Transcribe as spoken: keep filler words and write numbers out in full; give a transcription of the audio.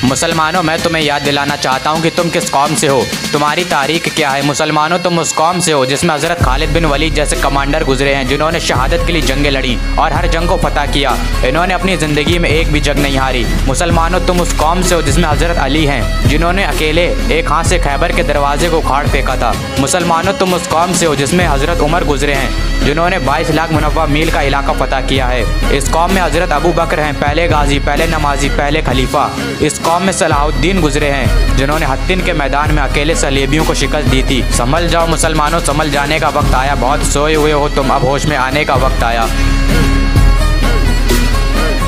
मुसलमानों, मैं तुम्हें याद दिलाना चाहता हूँ कि तुम किस कौम से हो, तुम्हारी तारीख क्या है। मुसलमानों, तुम उस कौम से हो जिसमें हज़रत खालिद बिन वलीद जैसे कमांडर गुजरे हैं, जिन्होंने शहादत के लिए जंगें लड़ी और हर जंग को फतह किया। इन्होंने अपनी ज़िंदगी में एक भी जंग नहीं हारी। मुसलमानों, तुम उस कौम से हो जिसमें हज़रत अली हैं, जिन्होंने अकेले एक हाथ से खैबर के दरवाजे को उखाड़ फेंका था। मुसलमानों, तुम उस कौम से हो जिसमें हज़रत उमर गुजरे हैं, जिन्होंने बाईस लाख मुनव्वा मील का इलाका फतह किया है। इस कौम में हज़रत अबू बकर हैं, पहले गाजी, पहले नमाजी, पहले खलीफा। इस कौम में सलाहुद्दीन गुजरे हैं, जिन्होंने हत्तीन के मैदान में अकेले सलेबियों को शिकस्त दी थी। संभल जाओ मुसलमानों, संभल जाने का वक्त आया। बहुत सोए हुए हो तुम, अब होश में आने का वक्त आया।